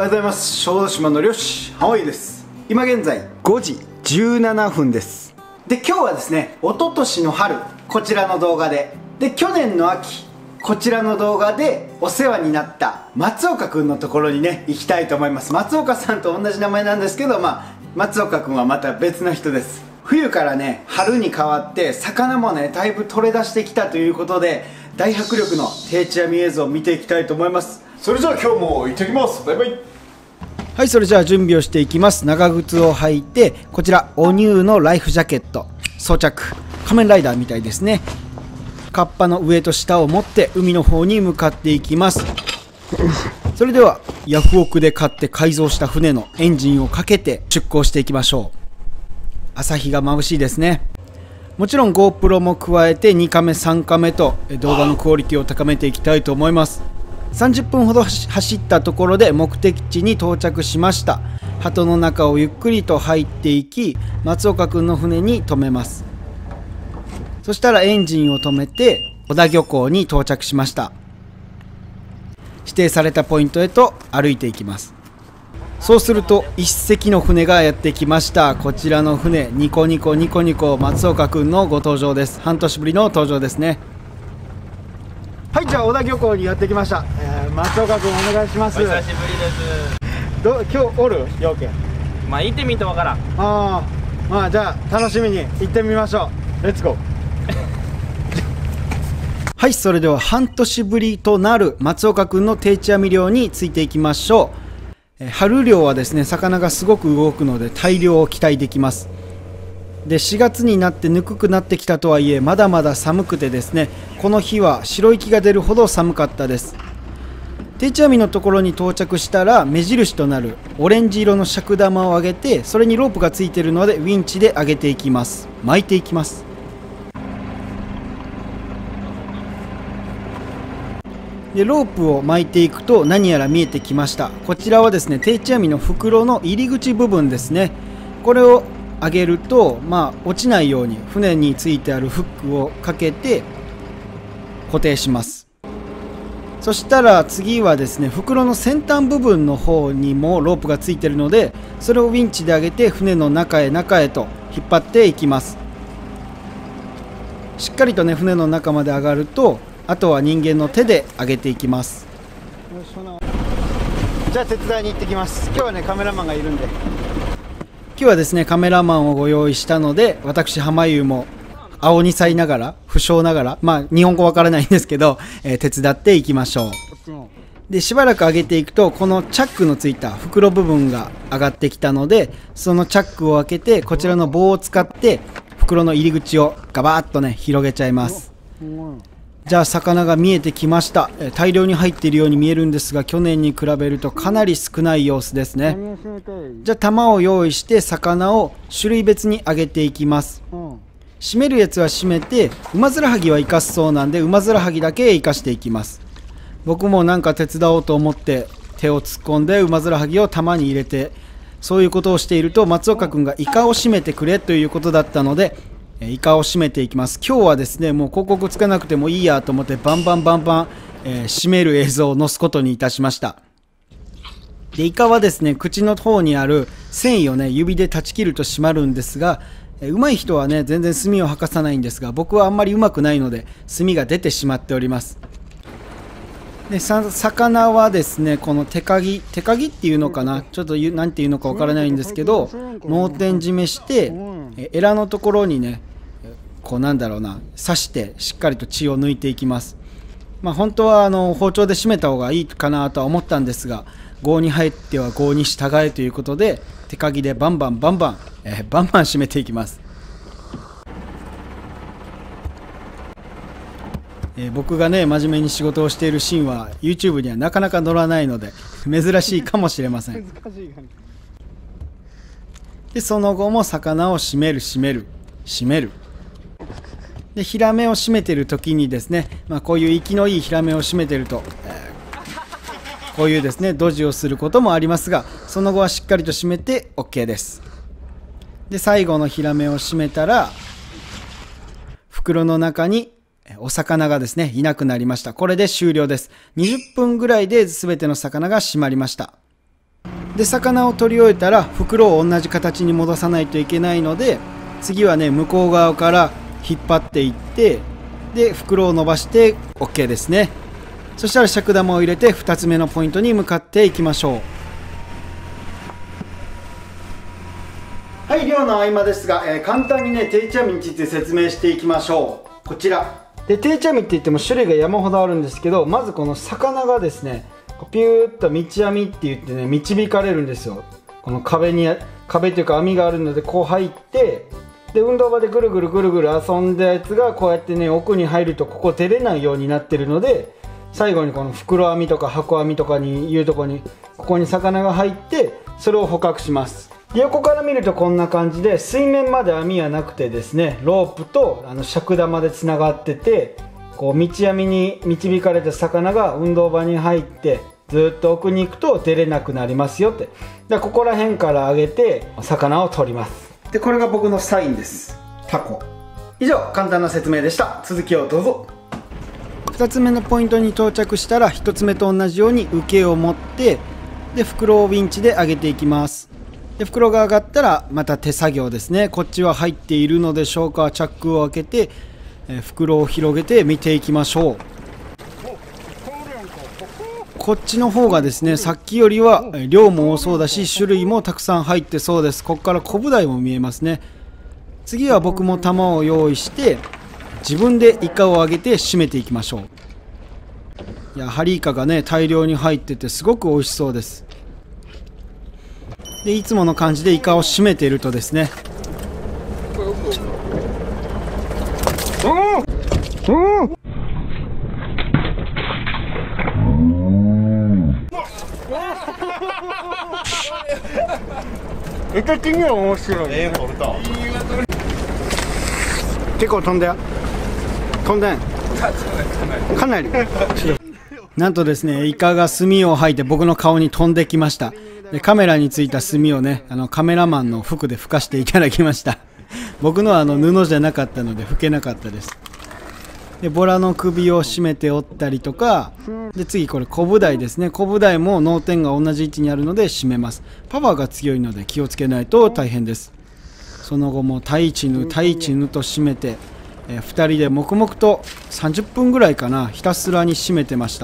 おはようございます。小豆島の漁師ハオイです。今現在5時17分です。で、今日はですね、一昨年の春こちらの動画で、去年の秋こちらの動画でお世話になった松岡くんのところにね行きたいと思います。松岡さんと同じ名前なんですけど、松岡くんはまた別の人です。冬からね春に変わって魚もねだいぶ取れ出してきたということで、大迫力の定置網映像を見ていきたいと思います。それじゃあ今日も行ってきます。バイバイ。はい、それじゃあ準備をしていきます。長靴を履いて、こちらおニューのライフジャケット装着、仮面ライダーみたいですね。カッパの上と下を持って海の方に向かっていきます。それではヤフオクで買って改造した船のエンジンをかけて出港していきましょう。朝日が眩しいですね。もちろん GoPro も加えて2カメ3カメと動画のクオリティを高めていきたいと思います。30分ほど走ったところで目的地に到着しました。鳩の中をゆっくりと入っていき、松岡くんの船に停めます。そしたらエンジンを止めて小田漁港に到着しました。指定されたポイントへと歩いていきます。そうすると一隻の船がやってきました。こちらの船、ニコニコニコニコ松岡くんのご登場です。半年ぶりの登場ですね。はい、じゃあ小田漁港にやってきました。松岡君お願いします。 お久しぶりです。 今日おる要件。 行ってみんとわからん。 じゃあ楽しみに行ってみましょう。レッツゴー。はい、それでは半年ぶりとなる松岡君の定置網漁についていきましょう。春漁はですね、魚がすごく動くので大漁を期待できます。で、4月になってぬくくなってきたとはいえ、まだまだ寒くてですね、この日は白息が出るほど寒かったです。定置網のところに到着したら、目印となるオレンジ色の尺玉を上げて、それにロープがついているのでウィンチで上げていきます。巻いていきます。で、ロープを巻いていくと何やら見えてきました。こちらはですね、定置網の袋の入り口部分ですね。これを上げると、落ちないように船についてあるフックをかけて固定します。そしたら次はですね、袋の先端部分の方にもロープがついているので、それをウィンチで上げて船の中へと引っ張っていきます。しっかりとね、船の中まで上がると、あとは人間の手で上げていきます。じゃあ手伝いに行ってきます。今日はねカメラマンがいるんで。今日はですねカメラマンをご用意したので、私浜優も青2歳ながら不詳ながら、日本語わからないんですけど、手伝っていきましょう。で、しばらく上げていくと、このチャックのついた袋部分が上がってきたので、そのチャックを開けてこちらの棒を使って袋の入り口をガバーッとね広げちゃいます。じゃあ魚が見えてきました。大量に入っているように見えるんですが、去年に比べるとかなり少ない様子ですね。じゃあ玉を用意して魚を種類別に揚げていきます。締めるやつは締めて、ウマヅラハギは生かすそうなんで、ウマヅラハギだけ生かしていきます。僕もなんか手伝おうと思って手を突っ込んでウマヅラハギを玉に入れて、そういうことをしていると松岡君がイカを締めてくれということだったので、イカを締めていきます。今日はですね、もう広告つかなくてもいいやと思ってバンバン、締める映像を載すことにいたしました。で、イカはですね、口の方にある繊維をね指で断ち切ると締まるんですが、上手い人はね全然墨を吐かさないんですが、僕はあんまりうまくないので墨が出てしまっております。で、魚はですね、この手鍵っていうのかな、ちょっと何ていうのかわからないんですけど、脳天締めしてエラのところにねこう刺してしっかりと血を抜いていきます。本当は包丁で締めた方がいいかなとは思ったんですが、業に入っては業に従えということで、手鍵でバンバン締めていきます。僕がね真面目に仕事をしているシーンは YouTube にはなかなか載らないので珍しいかもしれません。で、その後も魚を締める。で、ヒラメを締めてる時にですね、こういう生きのいいヒラメを締めてると、こういうですねドジをすることもありますが、その後はしっかりと締めて OK です。で、最後のヒラメを締めたら袋の中にお魚がですねいなくなりました。これで終了です。20分ぐらいで全ての魚が締まりました。 で魚を取り終えたら袋を同じ形に戻さないといけないので、次はね向こう側から引っ張っていって、で袋を伸ばして OK ですね。そしたら尺玉を入れて2つ目のポイントに向かっていきましょう。はい、漁の合間ですが、簡単にね定置網について説明していきましょう。こちらで定置網って言っても種類が山ほどあるんですけど、まずこの魚がですねピューッと道網って言ってね導かれるんですよ。この壁というか網があるのでこう入って、で運動場でぐるぐる遊んだやつがこうやってね奥に入るとここ出れないようになってるので、最後にこの袋網とか箱網とかにいうとこにここに魚が入ってそれを捕獲します。で横から見るとこんな感じで、水面まで網はなくてですね、ロープと尺玉でつながってて、こう道網に導かれた魚が運動場に入ってずっと奥に行くと出れなくなりますよって。でここら辺から上げて魚を取ります。でこれが僕のサインです。タコ。以上簡単な説明でした。続きをどうぞ。2つ目のポイントに到着したら1つ目と同じように受けを持って、で袋をウィンチで上げていきます。で袋が上がったらまた手作業ですね。こっちは入っているのでしょうか。チャックを開けて、袋を広げて見ていきましょう。こっちの方がですねさっきよりは量も多そうだし種類もたくさん入ってそうです。ここからコブダイも見えますね。次は僕も玉を用意して自分でイカを上げて締めていきましょう。いやハリイカがね大量に入っててすごく美味しそうです。でいつもの感じでイカを締めているとですね、絵的には面白い、ね、結構飛んだよ。飛んでんかなりなんとですねイカが墨を吐いて僕の顔に飛んできました。でカメラについた墨をねカメラマンの服で拭かしていただきました僕のは布じゃなかったので拭けなかったです。でボラの首を絞めて折ったりとか、で次これコブダイですね。コブダイも脳天が同じ位置にあるので締めます。パワーが強いので気をつけないと大変です。その後もタイチヌと締めて、2人で黙々と30分ぐらいかなひたすらに締めてました。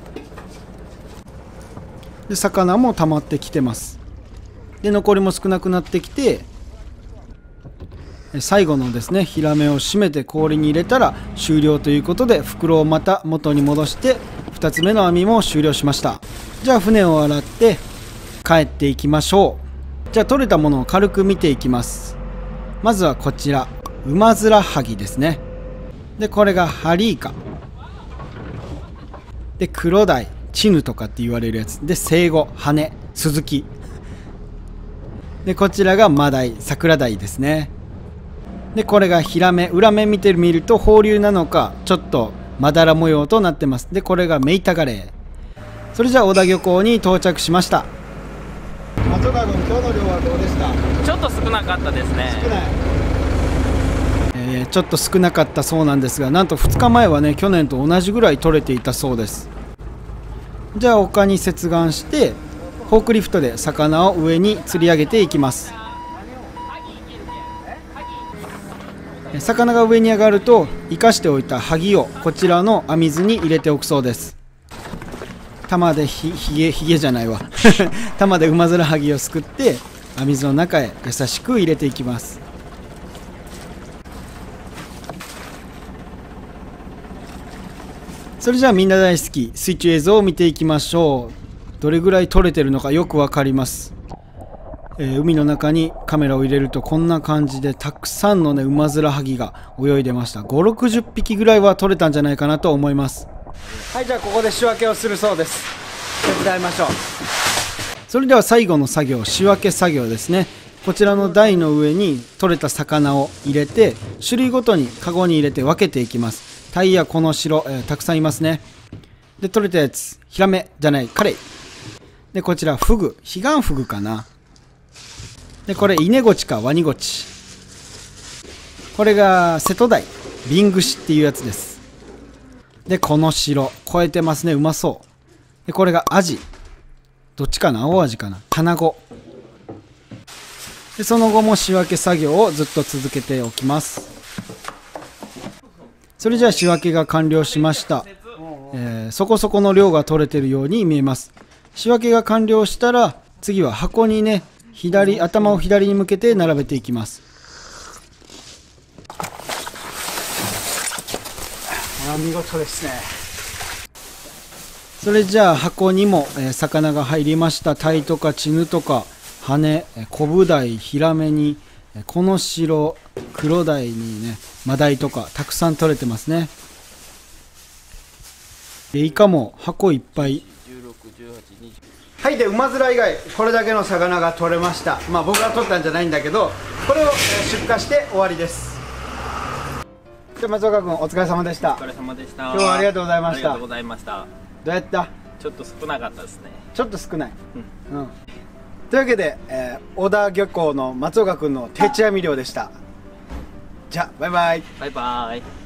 で魚も溜まってきてます。で残りも少なくなってきて、最後のですねヒラメを締めて氷に入れたら終了ということで、袋をまた元に戻して2つ目の網も終了しました。じゃあ船を洗って帰っていきましょう。じゃあ取れたものを軽く見ていきます。まずはこちらウマヅラハギですね。でこれがハリイカでクロダイチヌとかって言われるやつで、セイゴ、ハネ、スズキでこちらがマダイ、桜ダイですね。でこれがヒラメ。裏面見てみると放流なのかちょっとまだら模様となってます。でこれがメイタガレー。それじゃあ小田漁港に到着しました。松岡君、今日の量はどうでした？ ちょっと少なかったですね。 少ない、ちょっと少なかったそうなんですが、なんと2日前はね去年と同じぐらい取れていたそうです。じゃあ丘に接岸してフォークリフトで魚を上に釣り上げていきます。魚が上に上がると生かしておいたハギをこちらの網津に入れておくそうです。玉でひげじゃないわ玉でウマヅラハギをすくって網津の中へ優しく入れていきます。それじゃあみんな大好き水中映像を見ていきましょう。どれぐらい撮れてるのかよくわかります。海の中にカメラを入れるとこんな感じでたくさんのねウマヅラハギが泳いでました。5、60匹ぐらいは撮れたんじゃないかなと思います。はい、じゃあここで仕分けをするそうです。手伝いましょう。それでは最後の作業、仕分け作業ですね。こちらの台の上に取れた魚を入れて種類ごとにカゴに入れて分けていきます。タイやコノシロ、たくさんいますね。で取れたやつヒラメじゃないカレイで、こちらフグ、ヒガンフグかな。でこれイネゴチかワニゴチ。これが瀬戸鯛、ビングシっていうやつです。でコノシロ超えてますね、うまそう。でこれがアジ、 どっちかな、青味かな、棚子で、その後も仕分け作業をずっと続けておきます。それじゃあ仕分けが完了しました。そこそこの量が取れてるように見えます。仕分けが完了したら次は箱にね、頭を左に向けて並べていきます。見事ですね。それじゃあ箱にも、魚が入りました。タイとかチヌとか羽、コブダイ、ヒラメにこの白、黒鯛にね、マダイとかたくさん取れてますね。イカも箱いっぱい。はい、で馬面以外これだけの魚が取れました。まあ僕が取ったんじゃないんだけど、これを出荷して終わりです。じゃあ松岡君、お疲れ様でした。 お疲れ様でした。 今日はありがとうございました。 ありがとうございました。 どうやった？ ちょっと少なかったですね。 ちょっと少ない。というわけで、小田漁港の松岡君の定置網漁でした。じゃあバイバイ。 バイバイ。